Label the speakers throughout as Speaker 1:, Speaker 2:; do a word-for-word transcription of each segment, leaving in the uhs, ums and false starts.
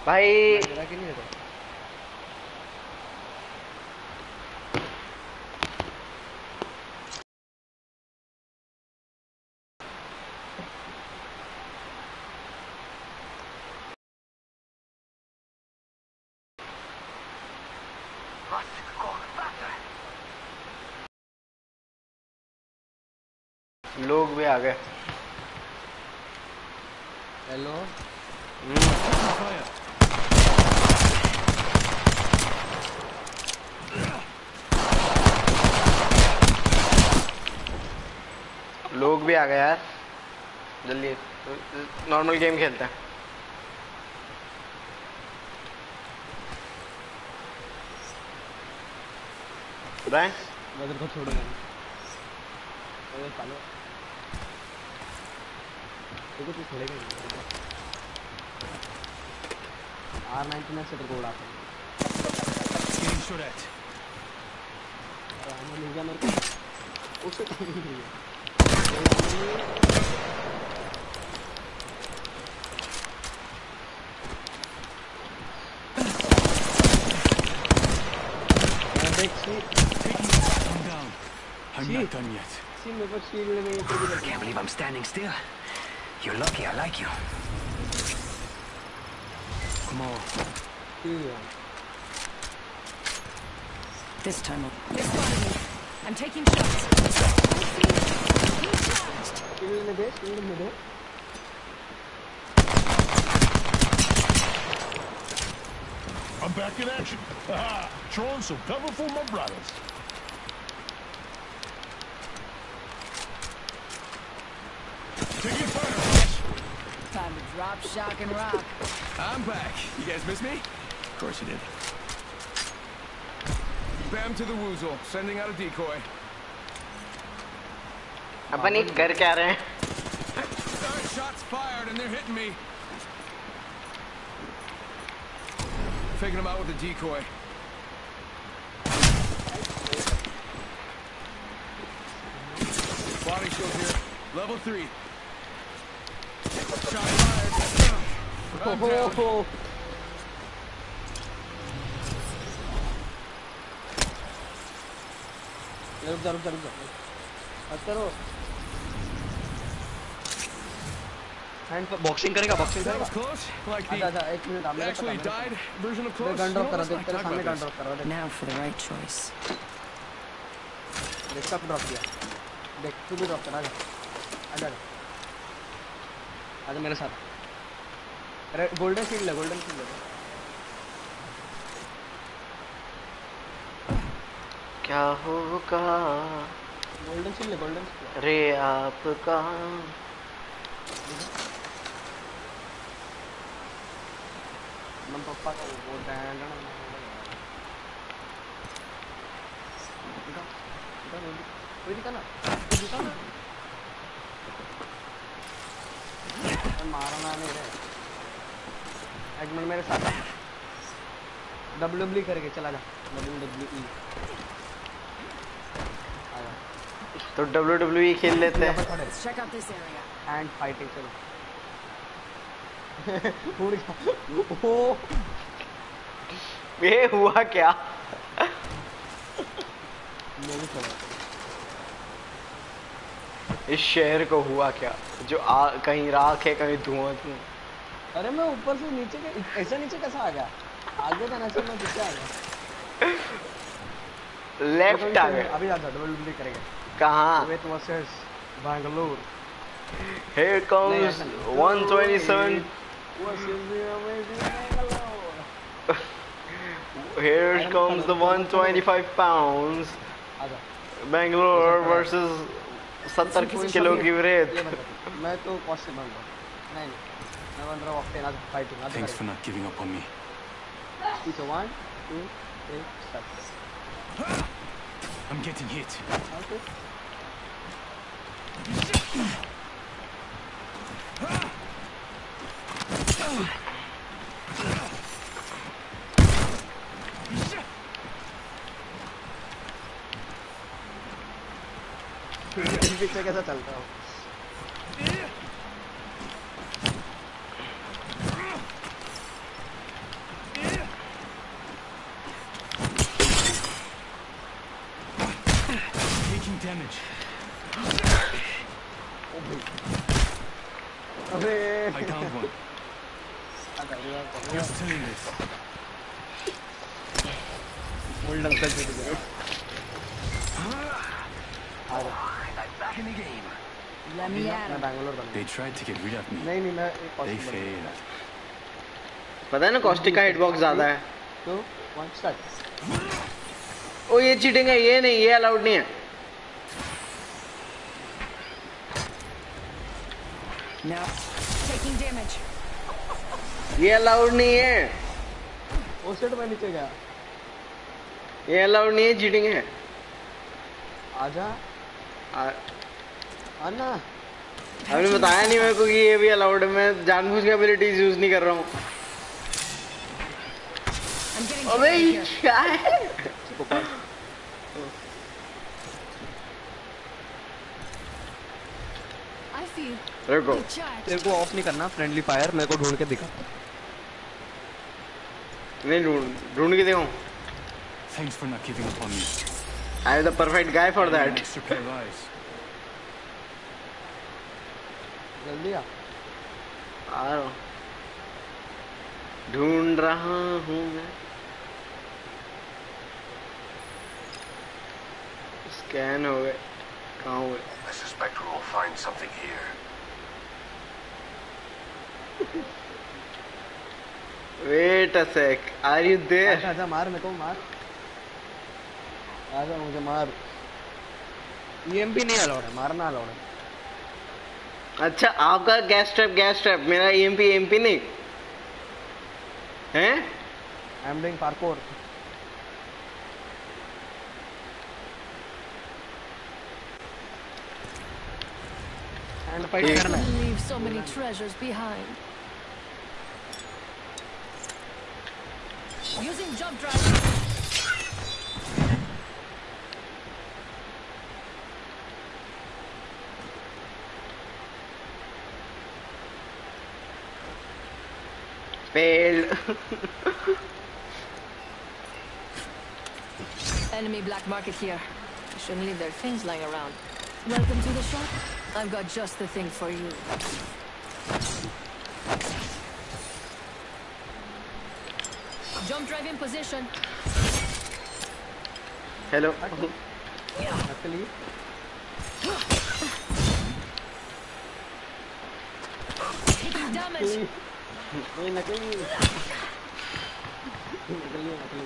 Speaker 1: भाई
Speaker 2: तेरा कि नहीं है
Speaker 1: लोग भी आ गए।
Speaker 2: हेलो
Speaker 1: लोग भी आ गए यार, जल्दी नॉर्मल गेम खेलते हैं। ब्रायन
Speaker 2: मैं तेरे को छोड़ूंगा नहीं। अरे चलो देखो तू छोड़ेगा नहीं। आर नाइनटी नाइन से तेरे को उड़ाता हूँ। अरे हमें मिल गया मेरे को उससे कहीं नहीं मिल गया।
Speaker 3: I'm not done yet.
Speaker 4: Can't believe I'm standing still. You're lucky I like you.
Speaker 3: Come on.
Speaker 5: This time they spotted me. I'm taking shots.
Speaker 3: I'm back in action. Haha! Throwing some cover for my brothers. Taking fire.
Speaker 5: Time to drop, shock, and rock.
Speaker 6: I'm back. You guys miss me?
Speaker 3: Of course you did.
Speaker 6: Bam to the woozle. Sending out a decoy.
Speaker 1: अपन एक कर क्या रहे हैं?
Speaker 6: Alright, shots fired and they're hitting me. Taking them out with a decoy. Body shield here. Level three. Shot fired. I'm down.
Speaker 2: रुक जा रुक जा रुक जा मत करो। हैंड पर बॉक्सिंग करेगा बॉक्सिंग करेगा। आजा आजा एक मिनट आप मेरे पता नहीं। गन ड्रॉप करा दे तेरे सामने गन ड्रॉप करा दे।
Speaker 5: Now for the right choice.
Speaker 2: देख कब ड्रॉप किया देख तू भी ड्रॉप करा आजा आजा आजा मेरे साथ। अरे गोल्डन शील्ड है गोल्डन शील्ड है।
Speaker 1: क्या होगा
Speaker 2: गोल्डन शील्ड है गोल्डन शील्ड
Speaker 1: रे आपका।
Speaker 2: मम पापा का वो डैन डैन दिखा दिखा कोई दिखा ना कोई दिखा ना मारना नहीं रे। एक मिनट मेरे साथ डब्ल्यू डब्ल्यू करके चला जा डब्ल्यू डब्ल्यू ई
Speaker 1: तो डब्ल्यू डब्ल्यू ई खेल लेते हैं।
Speaker 5: Check out this area.
Speaker 2: And fighting चलो। उड़ गया ओ
Speaker 1: ये हुआ क्या?
Speaker 2: मेरे चला
Speaker 1: इस शहर को हुआ क्या जो आ, कहीं राख है कहीं धुआं धुआं।
Speaker 2: अरे मैं ऊपर से नीचे के ऐसा नीचे कैसा आ गया? आगे जाना चाहिए मैं पीछे आ गया।
Speaker 1: लेफ्ट आ गए।
Speaker 2: अभी आजा डबल डबल करेंगे।
Speaker 1: कहाँ?
Speaker 2: With versus Bangalore.
Speaker 1: Here comes one twenty-seven. Here comes the one twenty-five pounds. Bangalore versus सत्तर किलो की रेत।
Speaker 2: मैं तो पॉसिबल बन रहा हूँ। नहीं मैं बन रहा हूँ ऑक्टेन आज fighting.
Speaker 3: Thanks for not giving up on me.
Speaker 2: It's a one, two, three, start.
Speaker 3: I'm getting hit.
Speaker 2: Okay. पीछे कैसा चलता हूँ?
Speaker 6: Just doing this.
Speaker 2: Old uncle से भी गया।
Speaker 4: I'm back in the game.
Speaker 5: Let me at
Speaker 2: मैं
Speaker 5: him.
Speaker 2: Bangalore बना।
Speaker 6: They tried to get rid of me.
Speaker 2: नहीं नहीं मैं एक
Speaker 6: They
Speaker 2: कॉस्टिक बना।
Speaker 6: failed.
Speaker 1: पता है ना कॉस्टिक का हिटबॉक्स ज्यादा है।
Speaker 2: तो वन स्टार्ट।
Speaker 1: ओ ये चीटिंग है, ये नहीं, ये अलाउड नहीं है।
Speaker 5: Now, taking damage.
Speaker 1: ये अलाउड नहीं है,
Speaker 2: ओ सेट में नीचे गया।
Speaker 1: ये अलाउड नहीं है, चीटिंग है।
Speaker 2: आजा
Speaker 1: आ-
Speaker 2: आना।
Speaker 1: आपने बताया नहीं मेरे को कि ये भी अलाउड है। मैं जानबूझ के एबिलिटीज यूज नहीं कर रहा हूँ।
Speaker 5: I'm getting
Speaker 1: अबे
Speaker 5: hit
Speaker 1: ये
Speaker 5: here.
Speaker 1: क्या है?
Speaker 5: I feel
Speaker 1: रुको,
Speaker 5: recharged.
Speaker 2: तेरे को ऑफ नहीं करना फ्रेंडली फायर, मेरे को ढूंढ के दिखा।
Speaker 1: नहीं ढूंढ ढूंढ के देखो।
Speaker 6: Thanks for not giving up on me.
Speaker 1: I am the perfect guy for
Speaker 6: An
Speaker 1: that.
Speaker 6: extra pair of eyes.
Speaker 2: जल्दी आ।
Speaker 1: आ रहा हूँ, ढूंढ रहा हूँ मैं। स्कैन हो गए, कहाँ हुए?
Speaker 3: I suspect we will find something here.
Speaker 1: Wait a sec, are you there?
Speaker 2: आजा आजा मार मेरे को मार। आजा मुझे मार। ईएमपी नहीं अलाउड है, मारना अलाउड है।
Speaker 1: अच्छा आपका गैस ट्रैप गैस ट्रैप, मेरा ईएमपी ईएमपी नहीं हैं?
Speaker 2: I am doing parkour. Hand fight
Speaker 1: ठीक।
Speaker 2: करना है।
Speaker 5: Leave so many treasures behind. Using jump drive.
Speaker 1: Failed.
Speaker 5: Enemy black market here. I shouldn't leave their things lying around. Welcome to the shop. I've got just the thing for you. Jump drive in position.
Speaker 1: Hello.
Speaker 2: नकली।
Speaker 5: Taking damage.
Speaker 2: नहीं नकली। नकली नकली।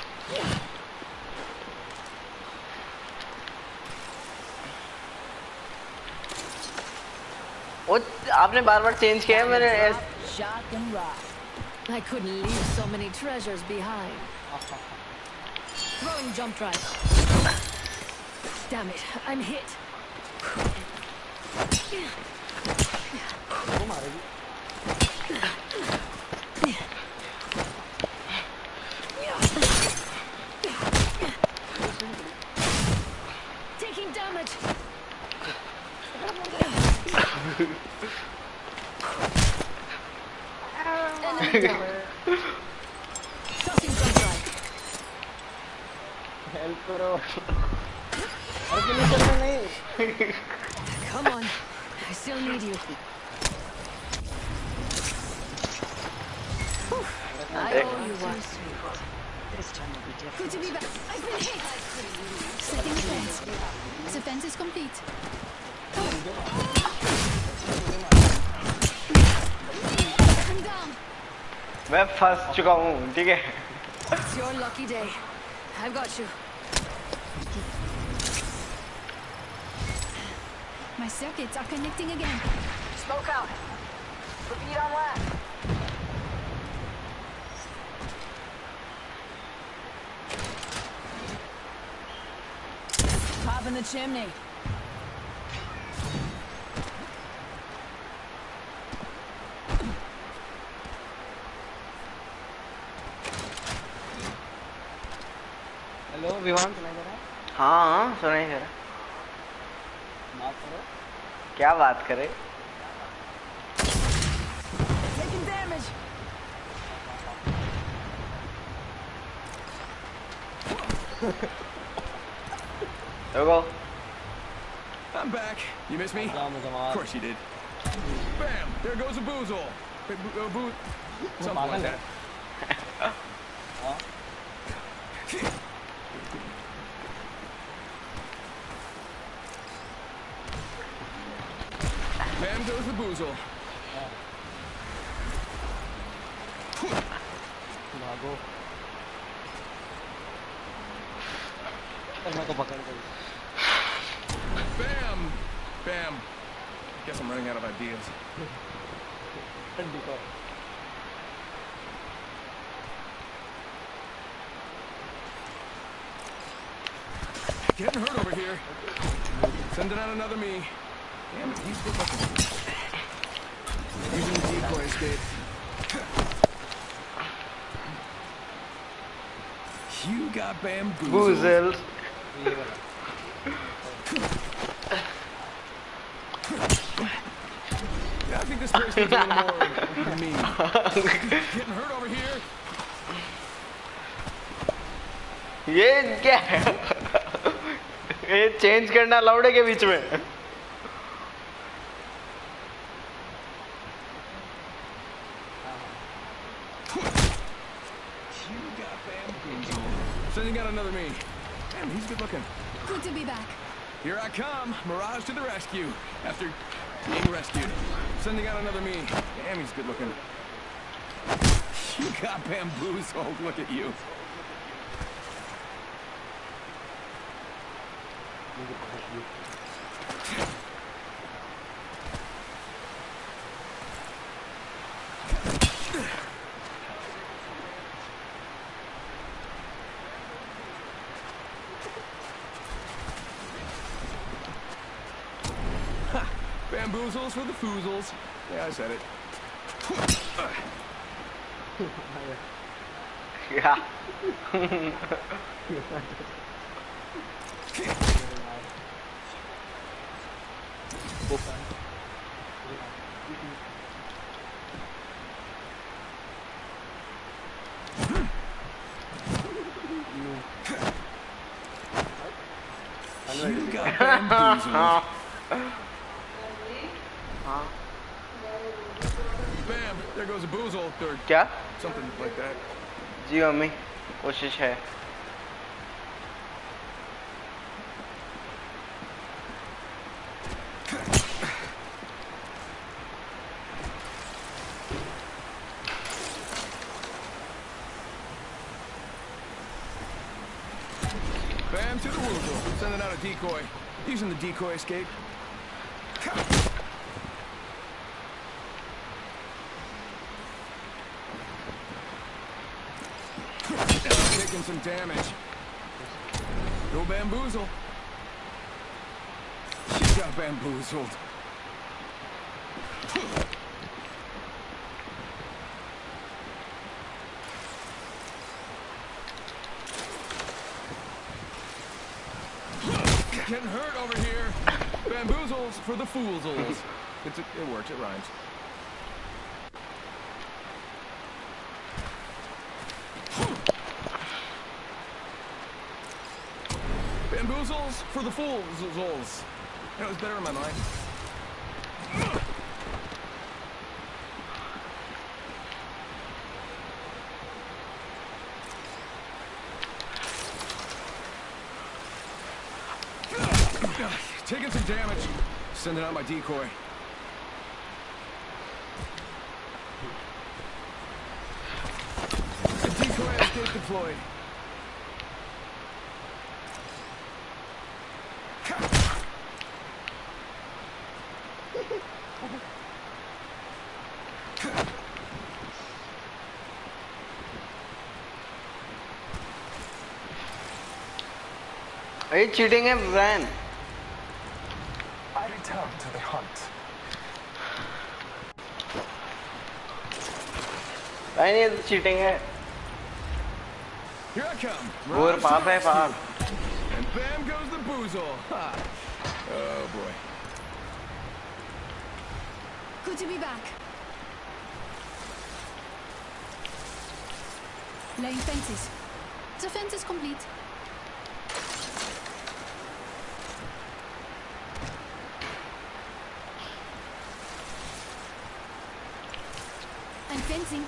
Speaker 1: वो आपने बार बार change किया है मैंने।
Speaker 5: Drop, shock and rock. I couldn't leave so many treasures behind. Throwing jump drive. Damn it, I'm hit.
Speaker 2: वो मारेगी।
Speaker 5: Taking damage. Enemy down. Tossing jump drive.
Speaker 2: Help करो। अरे क्यों नहीं चल रहा नहीं?
Speaker 5: Come on, I still need you. Whew, I owe you one.
Speaker 7: This time will be different.
Speaker 5: Good to be back. I've been hit. Setting the fence. The fence is complete. I'm down.
Speaker 1: मैं फंस चुका हूँ, ठीक है?
Speaker 5: It's your lucky day. I've got you. My circuits are connecting again.
Speaker 7: Smoke out. Repeat on last.
Speaker 5: Pop in the chimney.
Speaker 2: Hello Vivaan सुनाई दे रहा है?
Speaker 1: हाँ हाँ सुनाई दे रहा।
Speaker 2: बात करो।
Speaker 1: क्या बात करे?
Speaker 5: Taking damage.
Speaker 1: रुको।
Speaker 6: I'm back. You miss me?
Speaker 2: जा मुझे
Speaker 6: Of
Speaker 2: मार।
Speaker 6: course you did. Bam! There goes a boozle. Wait, bo- uh, bo- something like that. Bam goes the boozle.
Speaker 2: भागो मैं को पकड़ के
Speaker 6: Bam! Bam. Guess I'm running out of ideas. Getting hurt over here. Sending out another me. Damn it, he's good looking. Using the decoy escape. You got bamboozled.
Speaker 1: Boozled.
Speaker 6: Yeah, I think this place needs a little more me. Getting hurt over here.
Speaker 1: ये क्या है? ये change करना allowed है के बीच में?
Speaker 6: Sending out another me. Damn, he's good looking.
Speaker 5: Good to be back.
Speaker 6: Here I come, Mirage to the rescue. After being rescued. Sending out another me. Damn, he's good looking. You got bamboozled. Look at you. Bamboozles for the foozles. Yeah, I said it.
Speaker 1: Yeah.
Speaker 6: You got bamboozled. Bam! There goes a boozle. Or
Speaker 1: क्या?
Speaker 6: something like that.
Speaker 1: जी mummy, कोशिश है.
Speaker 6: Bam to the woozle. Sending out a decoy. Using the decoy escape. Taking some damage. Go bamboozle. She got bamboozled. Getting hurt over here. Bamboozles for the foolsels. It's a, it works, it rhymes. Bamboozles for the fools. That was better in my mind. Taking some damage. Sending out my decoy. The decoy escape deployed.
Speaker 1: ये cheating है Brian.
Speaker 8: I return to the hunt.
Speaker 1: Brian ये तो cheating है.
Speaker 6: Here I come.
Speaker 1: गोर पाप है पाप.
Speaker 6: And bam goes the boozle. Ha. Oh boy.
Speaker 5: Good to be back. Laying fences. The fence is complete. I'm fencing.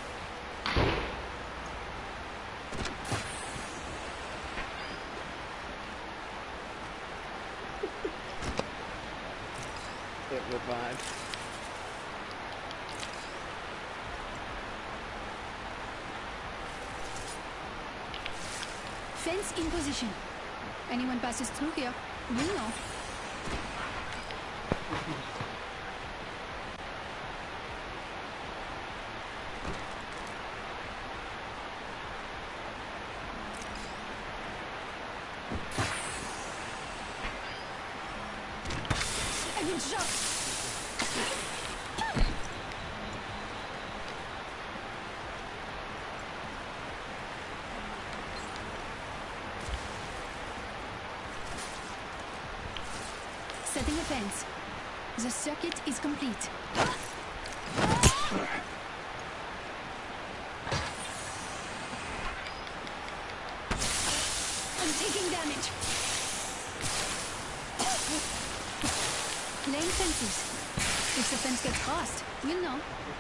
Speaker 2: bad.
Speaker 5: Fence in position. Anyone passes through here, we'll know. I've been shot. Setting a fence. The circuit is complete. I'm taking damage. Laying fences. If the fence gets crossed, we'll know.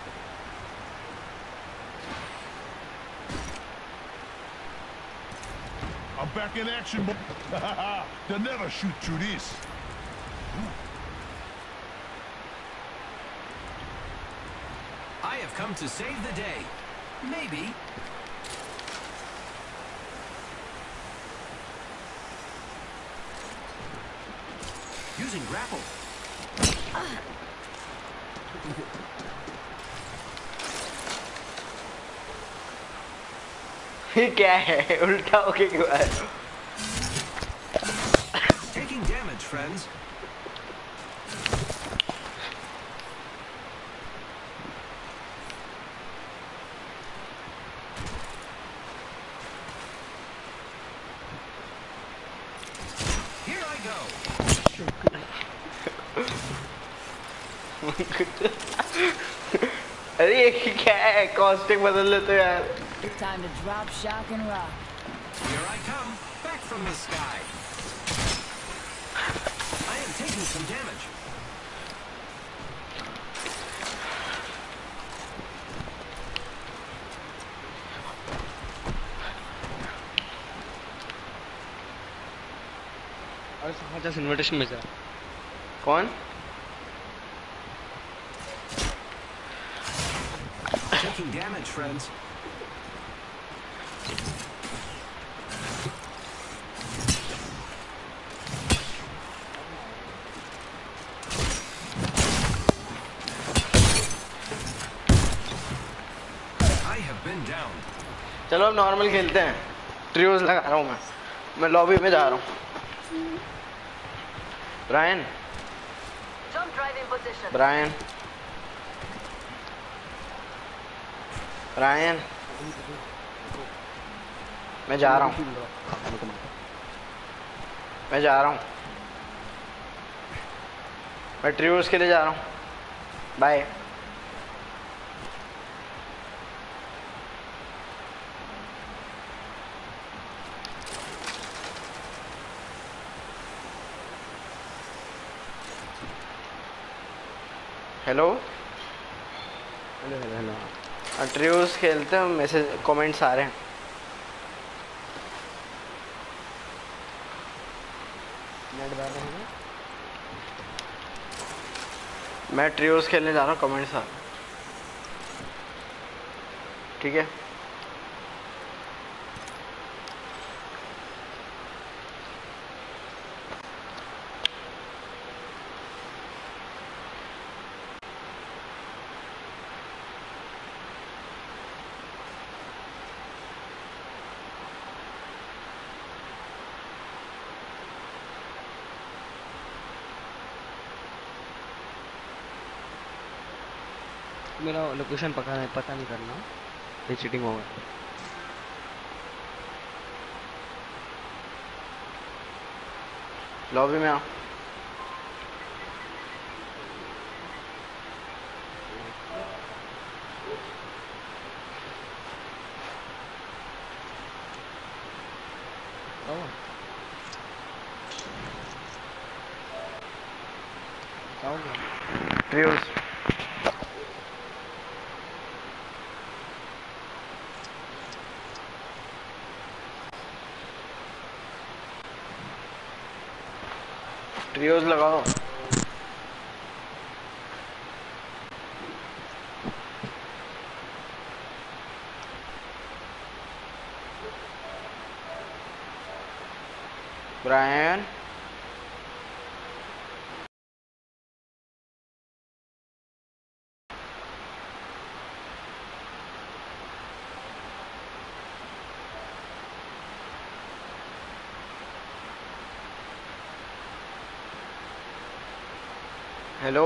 Speaker 3: I'm back in action, boy. They'll never shoot through this.
Speaker 4: I have come to save the day. Maybe. Using grapple.
Speaker 1: ये क्या है उल्टा होके क्यों है
Speaker 4: Taking damage, friends. Here I go.
Speaker 1: अरे ये क्या है कॉस्टिंग बदल लेते यार
Speaker 7: Time to drop, shock, and rock.
Speaker 4: Here I come, back from the sky. I am taking some damage.
Speaker 2: और पचास इन्विटेशन में जा
Speaker 1: कौन
Speaker 4: Taking damage, friends. I have been down.
Speaker 1: चलो अब नॉर्मल खेलते हैं ट्रियोज लगा रहा हूँ मैं मैं लॉबी में जा रहा हूँ Brian
Speaker 7: Jump drive in position.
Speaker 1: Brian Brian मैं जा रहा हूँ मैं जा रहा हूँ मैं ट्रियोज के लिए जा रहा हूँ bye hello
Speaker 2: hello hello hello
Speaker 1: trios खेलते हैं मैसेज कमेंट्स आ रहे हैं
Speaker 2: नेट डाल रहे हैं
Speaker 1: मैं ट्रियोज खेलने जा रहा हूँ कमेंट्स आ रहे हैं ठीक है
Speaker 2: मेरा लोकेशन पता नहीं पता नहीं करना ये चीटिंग होगा
Speaker 1: लॉबी में आओ ट्रियोज ट्रियोज लगाओ। ब्रायन हेलो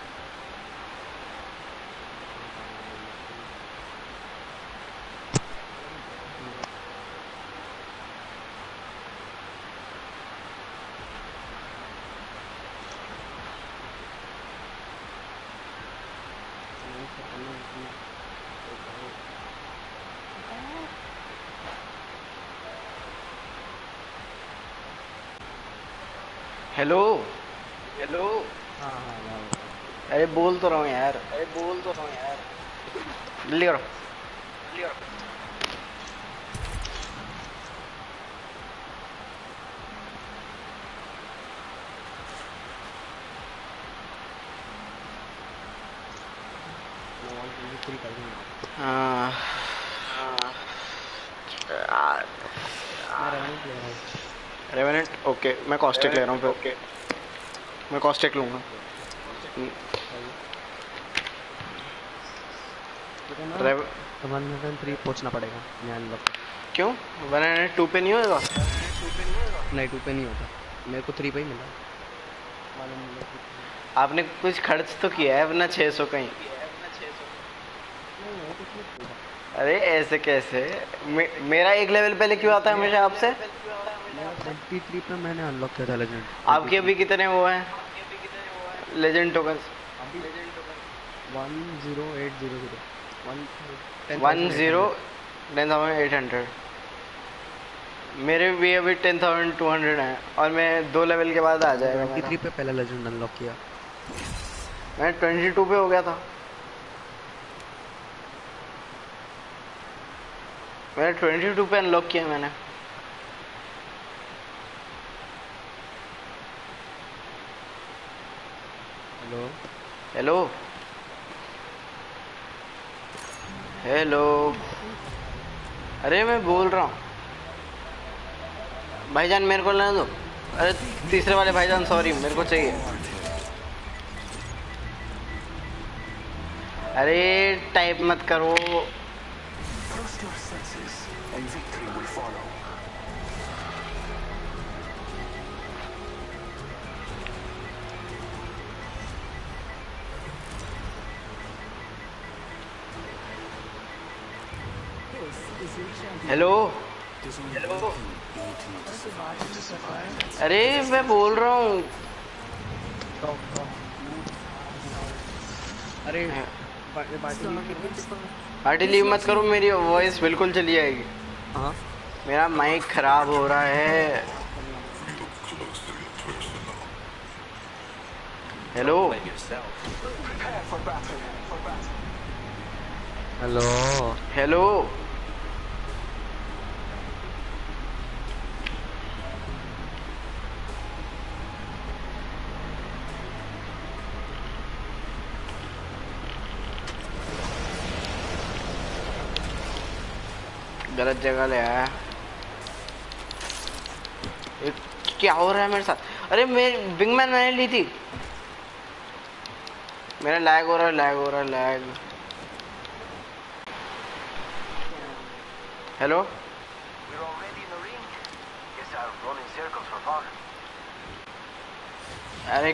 Speaker 1: हेलो हेलो
Speaker 2: हाँ हाँ हाँ
Speaker 1: अरे बोल तो रहा हूँ यार, अरे बोल तो रहा हूँ यार। जल्दी करो जल्दी करो। हाँ रेवेनेंट ओके, मैं कॉस्टिक ले रहा हूँ फिर। मैं कॉस्टिक लूँगा। रेव
Speaker 2: वन हंड्रेड थ्री पहुंचना पड़ेगा मैं अनलॉक।
Speaker 1: क्यों वन हंड्रेड टू पे नहीं होगा?
Speaker 2: नहीं टू पे नहीं होता, मेरे को थ्री पे ही मिला।
Speaker 1: आपने कुछ खर्च तो किया है अपना छः सौ कहीं? अरे ऐसे कैसे? मे, मेरा एक लेवल पहले क्यों आता है हमेशा आपसे?
Speaker 2: ट्वेंटी थ्री पे मैंने अनलॉक किया था लेजेंड।
Speaker 1: आपके अभी कितने वो हैं legend tokens?
Speaker 2: One zero eight zero zero
Speaker 1: one zero ten thousand eight hundred. मेरे भी अभी टेन थाउजेंड टू हंड्रेड हैं और मैं दो लेवल के बाद आ जाएगा।
Speaker 2: ट्वेंटी थ्री पे पहला लेजेंड अनलॉक किया।
Speaker 1: मैं ट्वेंटी टू पे हो गया था। मैंने ट्वेंटी टू पे अनलॉक किया मैंने।
Speaker 2: हेलो
Speaker 1: हेलो हेलो अरे मैं बोल रहा हूँ भाईजान, मेरे को लेने दो। अरे तीसरे वाले भाईजान सॉरी, मेरे को चाहिए। अरे टाइप मत करो।
Speaker 8: Trust your senses, and victory will follow.
Speaker 1: Hello अरे मैं बोल रहा हूँ।
Speaker 2: अरे
Speaker 1: पार्टी लीव मत करो, मेरी वॉइस बिल्कुल चली जाएगी।
Speaker 2: हाँ
Speaker 1: मेरा माइक खराब हो रहा है। हेलो
Speaker 2: हेलो
Speaker 1: हेलो गलत जगह ले आया। ये क्या हो रहा है मेरे साथ? अरे मेरी विंगमैन मैंने ली थी। मेरा लैग हो रहा है, लैग हो रहा है, लैग। हेलो अरे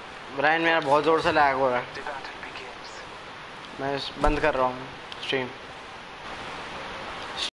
Speaker 1: ब्रायन, मेरा बहुत जोर से लैग हो रहा है। मैं बंद कर रहा हूँ स्ट्रीम।